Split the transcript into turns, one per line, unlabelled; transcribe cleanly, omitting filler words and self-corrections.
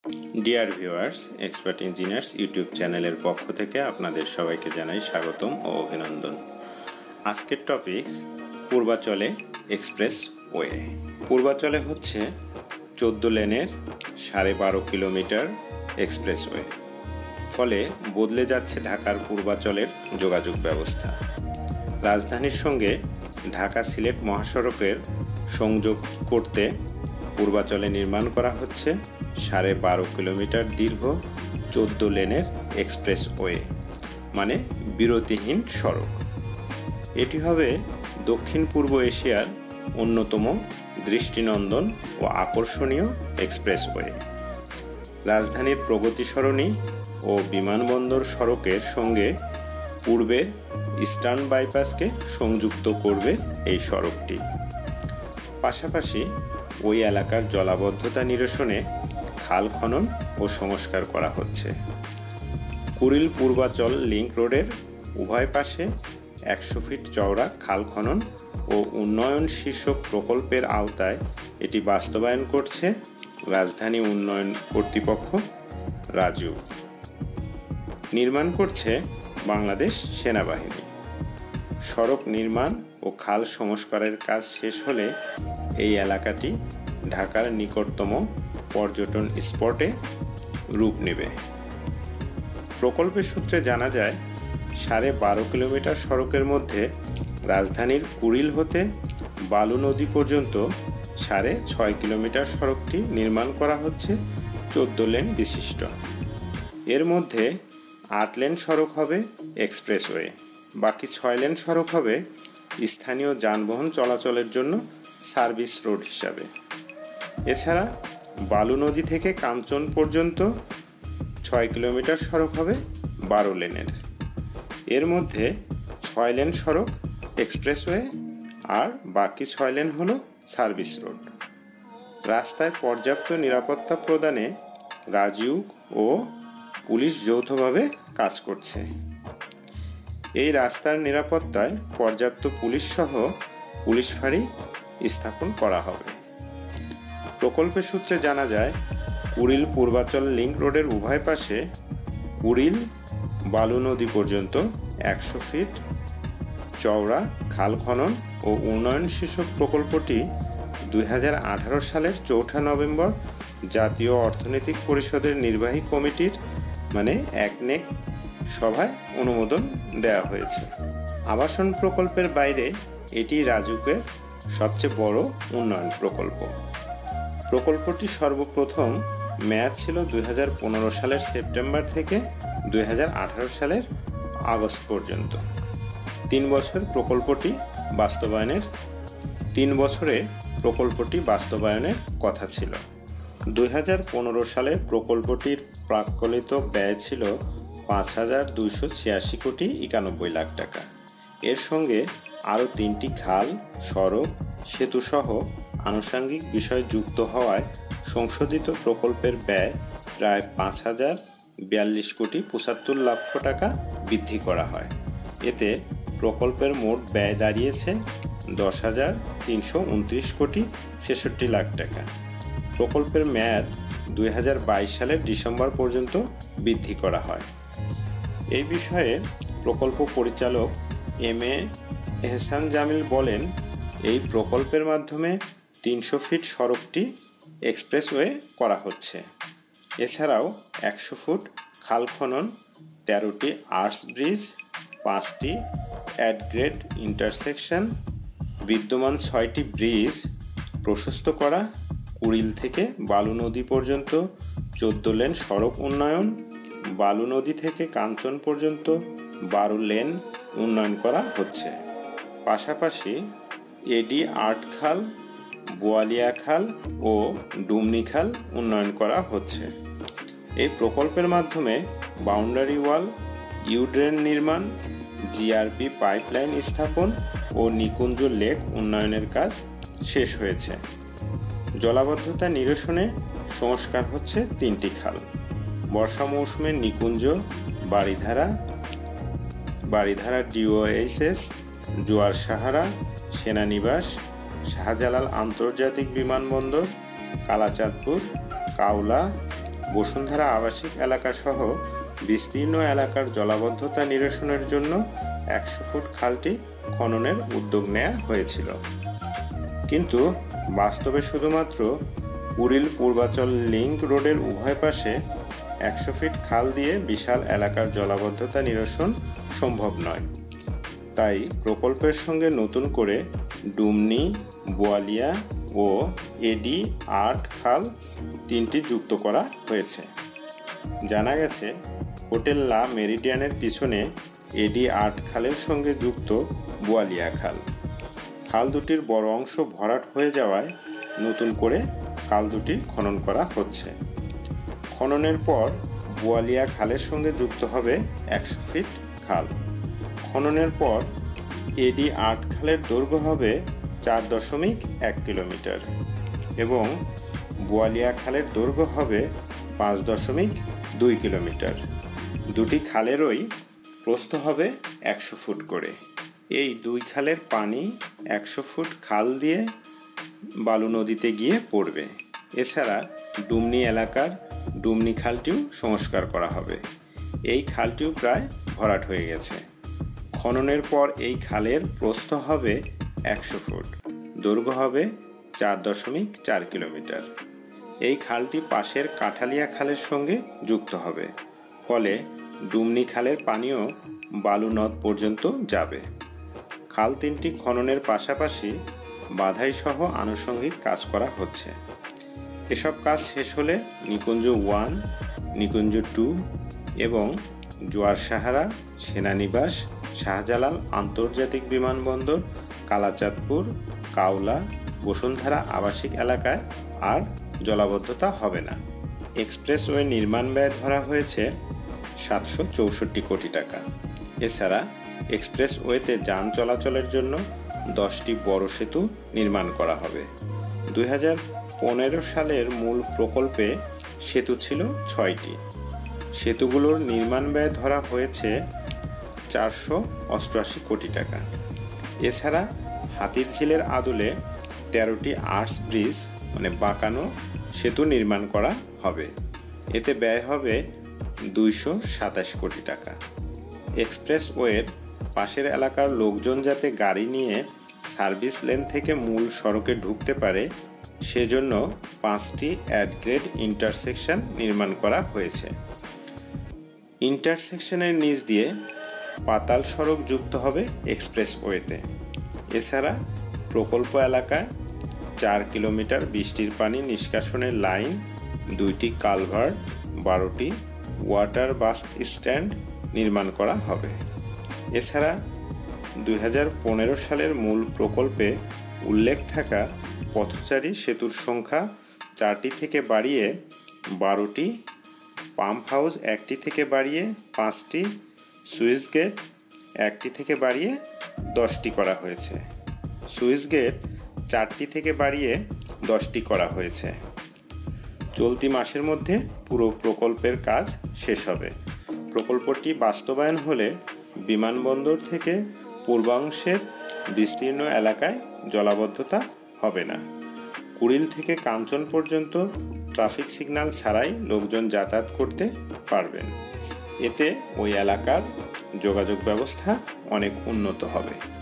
Deer viewers, expert engineers YouTube চ্যানেলের পক্ষ থেকে আপনাদের সবাইকে জানাই স্বাগতম ও অভিনন্দন। আজকের টপিকস পূর্বাচলে এক্সপ্রেসওয়ে। পূর্বাচলে হচ্ছে 14 লেনের 12.5 কিলোমিটার এক্সপ্রেসওয়ে। ফলে বদলে যাচ্ছে ঢাকার পূর্বাচলের যোগাযোগ ব্যবস্থা। রাজধানীর সঙ্গে ঢাকা সিলেট মহাসড়কের সংযোগ করতে পূর্বাচলে নির্মাণ করা হচ্ছে 12.5 কিলোমিটার দীর্ঘ 14 লেনের এক্সপ্রেসওয়ে, মানে বিরতিহীন সড়ক। এটি হবে দক্ষিণ পূর্ব এশিয়ার অন্যতম দৃষ্টিনন্দন ও আকর্ষণীয় এক্সপ্রেসওয়ে। রাজধানীর প্রগতি সরণি ও বিমানবন্দর সড়কের সঙ্গে পূর্বের ইস্টার্ন বাইপাসকে সংযুক্ত করবে এই সড়কটি। পাশাপাশি ওই এলাকার জলাবদ্ধতা নিরসনে খাল খনন ও সংস্কার করা হচ্ছে। কুড়িল পূর্বাচল লিংক রোডের উভয় পাশে 100 ফিট চওড়া খাল খনন ও উন্নয়ন শীর্ষক প্রকল্পের আওতায় এটি বাস্তবায়ন করছে রাজধানী উন্নয়ন কর্তৃপক্ষ রাজু। নির্মাণ করছে বাংলাদেশ সেনাবাহিনী। সড়ক নির্মাণ ও খাল সংস্কারের কাজ শেষ হলে এই এলাকাটি ঢাকার নিকটতম পর্যটন স্পটে রূপ নেবে। প্রকল্পের সূত্রে জানা যায় 12.5 কিলোমিটার সড়কের মধ্যে রাজধানীর কুড়িল হতে বালু নদী পর্যন্ত 6.5 কিলোমিটার সড়কটি নির্মাণ করা হচ্ছে 14 লেন বিশিষ্ট। এর মধ্যে 8 লেন সড়ক হবে এক্সপ্রেসওয়ে, বাকি 6 লেন সড়ক হবে স্থানীয় যানবাহন চলাচলের জন্য সার্ভিস রোড হিসাবে। এছাড়া বালু নদী থেকে কাঞ্চন পর্যন্ত 6 কিলোমিটার সড়ক হবে 12 লেনের। এর মধ্যে 6 লেন সড়ক এক্সপ্রেসওয়ে আর বাকি 6 লেন হলো সার্ভিস রোড। রাস্তায় পর্যাপ্ত নিরাপত্তা প্রদানে রাজু ও পুলিশ যৌথভাবে কাজ করছে। এই রাস্তার নিরাপত্তায় পর্যাপ্ত পুলিশ সহ পুলিশ ফাঁড়ি স্থাপন করা হবে। প্রকল্পের সূত্রে জানা যায় কুড়িল পূর্বাচল লিংক রোডের উভয় পাশে কুড়িল বালু নদী পর্যন্ত 100 ফিট চওড়া খাল খনন ও উন্নয়ন শীর্ষক প্রকল্পটি 2018 সালের 4 নভেম্বর জাতীয় অর্থনৈতিক পরিষদের নির্বাহী কমিটির মানে একনেক সভায় অনুমোদন দেওয়া হয়েছে। আবাসন প্রকল্পের বাইরে এটি রাজুকের সবচেয়ে বড় উন্নয়ন প্রকল্প। প্রকল্পটি সর্বপ্রথম মেয়াদ ছিল 2015 সালের সেপ্টেম্বর থেকে 2018 সালের আগস্ট পর্যন্ত। 3 বছরে প্রকল্পটি বাস্তবায়নের কথা ছিল। 2015 সালে প্রকল্পটির প্রাক্কলিত ব্যয় ছিল 5,286 কোটি 91 লাখ টাকা। এর সঙ্গে আরও 3টি খাল, সড়ক, সেতুসহ আনুষঙ্গিক বিষয় যুক্ত হওয়ায় সংশোধিত প্রকল্পের ব্যয় প্রায় 5,042 কোটি 75 লক্ষ টাকা বৃদ্ধি করা হয়। এতে প্রকল্পের মোট ব্যয় দাঁড়িয়েছে 10,329 কোটি 66 লাখ টাকা। প্রকল্পের মেয়াদ 2022 সালের ডিসেম্বর পর্যন্ত বৃদ্ধি করা হয়। এই বিষয়ে প্রকল্প পরিচালক MA এহসান জামিল বলেন, এই প্রকল্পের মাধ্যমে 300 ফিট সড়কটি এক্সপ্রেসওয়ে করা হচ্ছে। এছাড়াও 100 ফুট খাল খনন, 13টি আর্চ ব্রিজ, 5টি অ্যাডগ্রেড ইন্টারসেকশন, বিদ্যমান 6টি ব্রিজ প্রশস্ত করা, কুড়িল থেকে বালু নদী পর্যন্ত 14 লেন সড়ক উন্নয়ন, বালু নদী থেকে কাঞ্চন পর্যন্ত 12 লেন উন্নয়ন করা হচ্ছে। পাশাপাশি এডি 8 খাল, বোয়ালিয়া খাল ও ডুমনি খাল উন্নয়ন করা হচ্ছে। এই প্রকল্পের মাধ্যমে বাউন্ডারি ওয়াল, ইউড্রেন নির্মাণ, জিআরপি পাইপলাইন স্থাপন ও নিকুঞ্জ লেক উন্নয়নের কাজ শেষ হয়েছে। জলাবদ্ধতা নিরসনে সংস্কার হচ্ছে 3টি খাল। বর্ষা মৌসুমে নিকুঞ্জ, বাড়িধারা DOSS, জোয়ার সাহারা, সেনানিবাস, শাহজালাল আন্তর্জাতিক বিমানবন্দর, কালাচাঁদপুর, কাউলা, বসুন্ধরা আবাসিক এলাকা সহ বিস্তীর্ণ এলাকার জলাবদ্ধতা নিরসনের জন্য 100 ফুট খালটি খননের উদ্যোগ নেওয়া হয়েছিল। কিন্তু বাস্তবে শুধুমাত্র কুড়িল পূর্বাচল লিংক রোডের উভয় পাশে 100 ফিট খাল দিয়ে বিশাল এলাকার জলাবদ্ধতা নিরসন সম্ভব নয়। তাই প্রকল্পের সঙ্গে নতুন করে ডুমনি, বোয়ালিয়া ও এডি 8 খাল 3টি যুক্ত করা হয়েছে। জানা গেছে হোটেল লা মেরিডিয়ানের পিছনে এডি 8 খালের সঙ্গে যুক্ত বোয়ালিয়া খাল। খাল দুটির বড় অংশ ভরাট হয়ে যাওয়ায় নতুন করে খাল দুটি খনন করা হচ্ছে। খননের পর বোয়ালিয়া খালের সঙ্গে যুক্ত হবে 100 ফিট খাল। খননের পর এডি 8 খালের দৈর্ঘ্য হবে 4.1 কিলোমিটার এবং বোয়ালিয়া খালের দৈর্ঘ্য হবে 5.2 কিলোমিটার। দুটি খালেরই প্রস্থ হবে 100 ফুট করে। এই দুই খালের পানি 100 ফুট খাল দিয়ে বালু নদীতে গিয়ে পড়বে। এছাড়া ডুমনি এলাকার ডুমনি খালটিও সংস্কার করা হবে। এই খালটিও প্রায় ভরাট হয়ে গেছে। খননের পর এই খালের প্রস্থ হবে 100 ফুট, দৈর্ঘ্য হবে 4.4 কিলোমিটার। এই খালটি পাশের কাঠালিয়া খালের সঙ্গে যুক্ত হবে, ফলে ডুমনি খালের পানিও বালু নদ পর্যন্ত যাবে। খাল 3টি খননের পাশাপাশি বাধাই সহ আনুষঙ্গিক কাজ করা হচ্ছে। এসব কাজ শেষ হলে নিকুঞ্জ 1, নিকুঞ্জ 2 এবং জোয়ার সাহারা, সেনানিবাস, শাহজালাল আন্তর্জাতিক বিমানবন্দর, কালাচাঁদপুর, কাওলা, বসুন্ধরা আবাসিক এলাকায় আর জলাবদ্ধতা হবে না। এক্সপ্রেসওয়ে নির্মাণ ব্যয় ধরা হয়েছে 764 কোটি টাকা। এছাড়া এক্সপ্রেসওয়েতে যান চলাচলের জন্য 10টি বড় সেতু নির্মাণ করা হবে। 2015 সালের মূল প্রকল্পে সেতু ছিল 6টি। সেতুগুলোর নির্মাণ ব্যয় ধরা হয়েছে 488 কোটি টাকা। এছাড়া হাতিরঝিলের আদলে 13টি আর্টস ব্রিজ বাঁকানো সেতু নির্মাণ করা হবে। এতে ব্যয় হবে 227 কোটি টাকা। এক্সপ্রেসওয়ের পাশের এলাকার লোকজন যাতে গাড়ি নিয়ে সার্ভিস লেন থেকে মূল সড়কে ঢুকতে পারে সেজন্য 5টি অ্যাডগ্রেড ইন্টারসেকশন নির্মাণ করা হয়েছে। ইন্টারসেকশনের নিচ দিয়ে পাতাল সড়ক যুক্ত হবে এক্সপ্রেসওয়েতে। এছাড়া প্রকল্প এলাকায় 4 কিলোমিটার বৃষ্টির পানি নিষ্কাশনের লাইন, 2টি কালভার্ট, 12টি ওয়াটার বাস স্ট্যান্ড নির্মাণ করা হবে। এছাড়া 2015 সালের মূল প্রকল্পে উল্লেখ থাকা পথচারী সেতুর সংখ্যা 4টি থেকে বাড়িয়ে 12টি, পাম্প হাউস 1টি থেকে বাড়িয়ে 5টি, সুইচ গেট 1টি থেকে বাড়িয়ে 10টি করা হয়েছে। সুইচ গেট 4টি থেকে বাড়িয়ে 10টি করা হয়েছে। চলতি মাসের মধ্যে পুরো প্রকল্পের কাজ শেষ হবে। প্রকল্পটি বাস্তবায়ন হলে বিমানবন্দর থেকে পূর্বাংশের বিস্তীর্ণ এলাকায় জলাবদ্ধতা হবে না। কুড়িল থেকে কাঞ্চন পর্যন্ত ট্রাফিক সিগন্যাল ছাড়াই লোকজন যাতায়াত করতে পারবেন। এতে ওই এলাকার যোগাযোগ ব্যবস্থা অনেক উন্নত হবে।